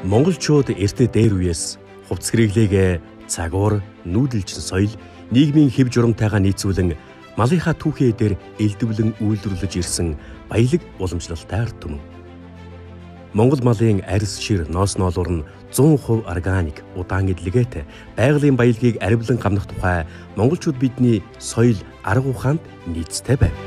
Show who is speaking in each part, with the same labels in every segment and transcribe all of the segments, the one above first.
Speaker 1: Монголчууд эртний дээр үеэс хувцас хэрэглээг цагуур, нүүдэлчин соёл, нийгмийн хэв журамтайгаа нийцүүлэн малынхаа түүхээ дээр элдвлэн үйлдвэрлэж ирсэн баялаг уламжлалтай ард түмэн. Монгол малын арьс шир ноос ноолуур нь 100% органик, удаан эдлэгээтэй байгалийн баялагийг аривлан гамнах тухай монголчууд бидний соёл, арга ухаанд нийцтэй байв.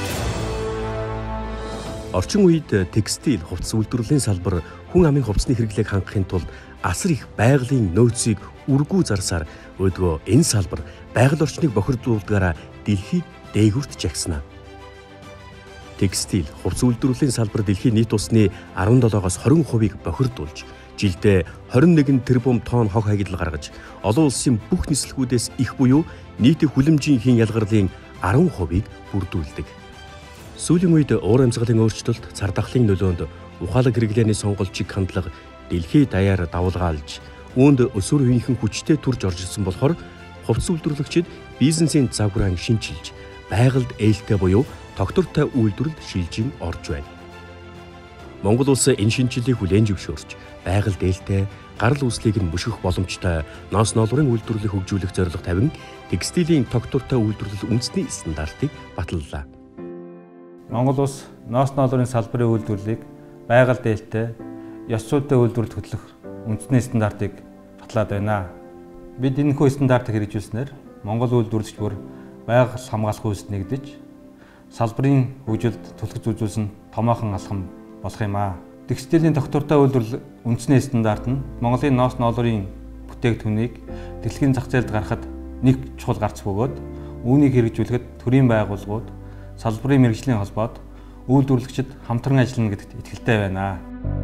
Speaker 1: Орчин үед текстил, хувцас үйлдвэрлэлийн салбар хүн амын хувцсны хэрэглээг хангахын тулд асар их байгалийн нөөцийг үргүү зарсаар өдгөө энэ салбар байгаль орчныг бохирдуулдгаараа дэлхийд дээгүрт жагснаа. Текстил, хувцас үйлдвэрлэлийн салбар дэлхийн нийт усны 17-оос 20%-ийг бохирдуулж, жилдээ 21 тэрбум тонн хог хаягдл гаргаж, олон улсын бүх нислэгүүдээс их буюу нийтийн хүлэмжийн хийн ялгарлын 10%-ийг бүрдүүлдэг. Сүүлийн үед уур амьсгалын өөрчлөлт, цар тахлын нөлөөнд ухаалаг хэрэглээний сонголтыг хандлага дэлхий даяар давуулгаалж, үүнд өсвөр үеийнхэн хүчтэй төрж орж ирсэн болохоор хувцас үйлдвэрлэгчид бизнесийн загвараа шинчилж, байгальд ээлтэй буюу тогтвортой үйлдвэрлэлд шилжин орж байна. Монгол улс энэ шинжилгээг хүлээн зөвшөөрч, байгальд ээлтэй, гарал үүслийг нь мөшгөх боломжтой ноос ноолурын үйлдвэрлэлийг хөгжүүлэх зорилго тавин текстилийн тогтвортой үйлдвэрлэл үндэсний стандартыг баталлаа.
Speaker 2: Монгол улс ноос ноолурын салбарын үйлдвэрлэлийг байгальд ээлтэй, ёс зүйтэй үйлдвэрлэлд хөтлөх үндэсний стандартыг батлаад байна. Бид энэхүү стандартыг хэрэгжүүлснээр Монгол үйлдвэрлэгч бүр байгаль хамгаалах үйлс нэгдэж, салбарын хөгжилд түлхэж үзүүлсэн томоохон алхам болох юм аа. Текстилийн тогтвортой үйлдвэрлэл үндэсний стандарт нь Монголын ноос ноолурын бүтээгдэхүүнийг дэлхийн зах зээлд гаргахад нэг чухал гарц бөгөөд үүнийг хэрэгжүүлэхэд төрийн байгууллагууд, салбарын мэргэжлийн холбоод үйлдвэрлэгчид хамтран ажиллана гэдэгт итгэлтэй байна.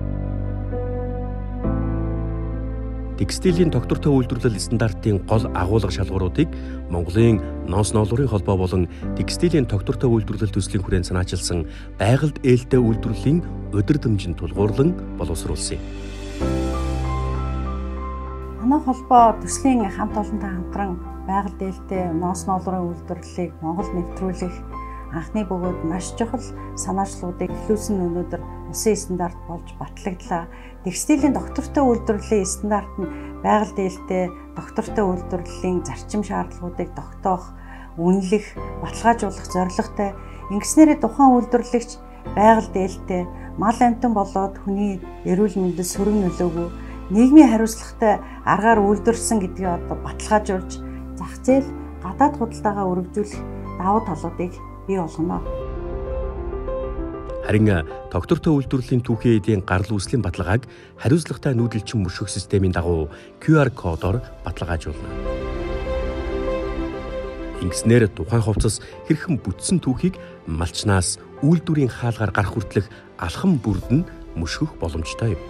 Speaker 1: Текстилийн тогтвортой үйлдвэрлэл стандартын гол агуулга шалгууруудыг Монголын ноос ноолурын холбоо болон текстилийн тогтвортой үйлдвэрлэл төслийн хүрээнд санаачилсан байгальд ээлтэй үйлдвэрлэлийн өдөр дэмжин тулгуурлан боловсруулсан юм.
Speaker 3: Манай холбоо төслийн хамт олонтой хамтран байгальд ээлтэй ноос ноолурын үйлдвэрлэлийг Монгол нэвтрүүлэх анхны бөгөөд маш чухал санаачлалуудыг эхлүүлсэн өнөөдөр улсын стандарт болж батлагдлаа. Текстилийн доктортой үйлдвэрлэлийн стандарт нь байгальд ээлтэй доктортой үйлдвэрлэлийн зарчим шаардлагуудыг тогтоох, үнэлэх, баталгаажуулах зорилготой. Ингэснээр тухайн үйлдвэрлэгч байгальд ээлтэй мал амтан болоод хүний эрүүл мэндэд сөрөг нөлөөгүй нийгмийн хариуцлагатай аргаар үйлдвэрлэсэн гэдгийг баталгаажуулж, зах зээл гадаад худалдаагаа өргөжүүлэх давуу талуудыг бий болгоно.
Speaker 1: Харин тогтвортой үйлдвэрлэлийн түүхийн эдийн гарал үүслийн баталгааг хариуцлагатай нүүдэлчин мөшгөх системийн дагуу QR кодоор баталгаажуулна. Ингэснээр тухайн хувцас хэрхэн бүтсэн түүхийг малчнаас үйлдвэрийн хаалгаар гарах хүртэлх алхам бүрд нь мөшгөх боломжтой юм.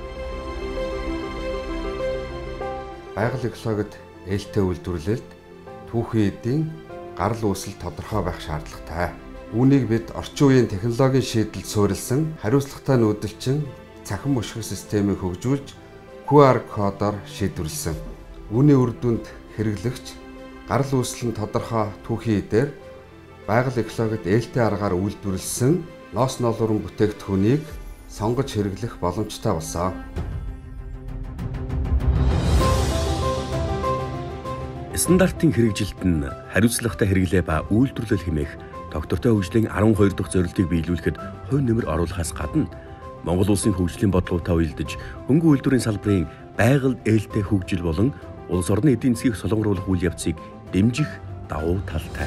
Speaker 4: Байгаль экологид ээлтэй үйлдвэрлэлд түүхийн эдийн гарал үүсэл тодорхой байх шаардлагатай. Үүнийг бид орчин үеийн технологийн шийдэлд суурилсан хариуцлагатай нүүдэлчин цахим мөшгөх системийг хөгжүүлж QR кодоор шийдвэрлэсэн. Үүний үр дүнд хэрэглэгч гарал үүсэл нь тодорхой түүхийн эдээр байгаль экологид ээлтэй аргаар үйлдвэрлэсэн ноос ноолурын бүтээгдэхүүнийг сонгож хэрэглэх боломжтой болсон.
Speaker 1: Стандартын хэрэгжилт нь хариуцлагатай хэрэглээ ба үйлдвэрлэл хэмээх тогтвортой хөгжлийн 12 дахь зорилтыг биелүүлэхэд хувь нэмэр оруулахаас гадна Монгол улсын хөгжлийн бодлоготой уялдаж хөнгөн үйлдвэрийн салбарын байгальд ээлтэй хөгжил болон улс орны эдийн засгийг солонгоруулах үйл явцыг дэмжих давуу талтай.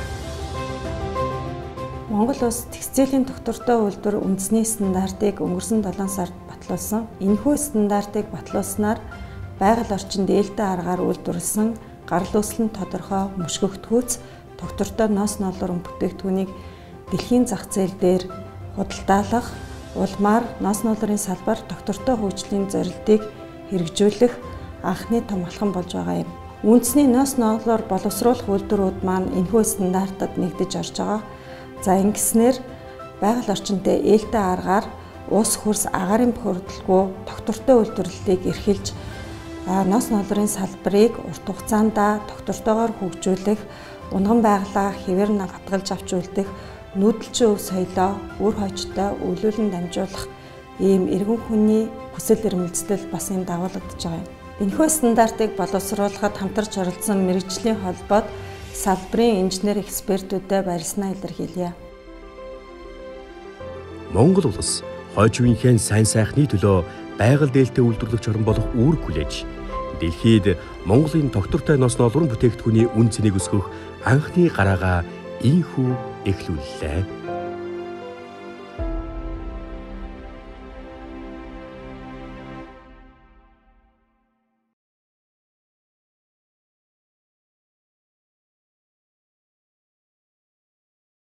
Speaker 5: Монгол улс текстилийн тогтвортой үйлдвэр үндэсний стандартыг өнгөрсөн 7 сард батлуулсан. Энэхүү стандартыг батлуулснаар байгаль орчинд ээлтэй аргаар үйлдвэрлэсэн гарал үүсэл нь тодорхой мөшгөгдөхүйц тогтвортой ноос ноолурын бүтээгдэхүүнийг дэлхийн зах зээл дээр худалдаалах, улмаар ноос ноолурын салбар тогтвортой хөгжлийн зорилтыг хэрэгжүүлэх анхны том алхам болж байгаа юм. Үндэсний ноос ноолуур боловсруулах үйлдвэрүүд маань энэхүү стандартад нэгдэж орж байгаа. За ингэснээр байгаль орчинтэй ээлтэй аргаар ус хөрс агаарын бохирдолгүй тогтвортой үйлдвэрлэлийг эрхэлж ноос ноолурын салбарыг урт хугацаанд тогтвортойгоор хөгжүүлэх, унган байгалаа хэвээр нь хадгалж авч үлдэх, нүүдэлчин өв соёлоо үр хойчтой өвлүүлэн дамжуулах ийм эргэн хүний хүсэл эрмэлзэл бас энд дагуулагдж байгаа юм. Энэхүү стандартыг боловсруулахад хамтарч оролцсон мэргэжлийн холбоод салбарын инженер экспертүүдэд баярлалаа илэрхийлье.
Speaker 1: Монгол улс хойч үеийнхэн сайн сайхны төлөө байгаль дээлтэй үйлдвэрлэгч орн болох үүрэг хүлээж дэлхийд Монголын тогтвортой ноосны олонх бүтээгдэхүүний үн цэнийг өсгөх анхны гараагаа ийхүү эхлүүллээ.